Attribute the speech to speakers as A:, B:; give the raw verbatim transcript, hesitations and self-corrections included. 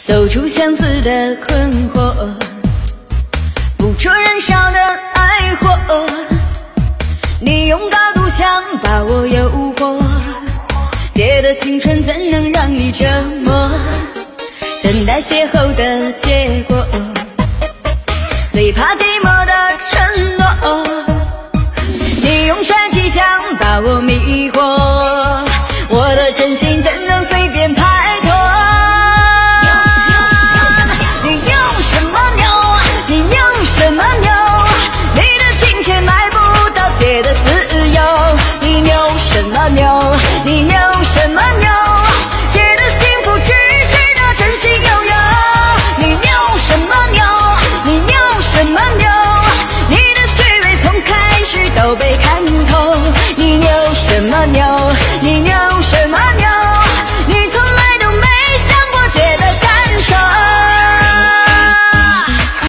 A: 走出相思的困惑，捕捉燃烧的爱火。你用高度想把我诱惑，借的青春怎能让你折磨？等待邂逅的结果，最怕寂寞的承诺。你用帅气想把我迷惑。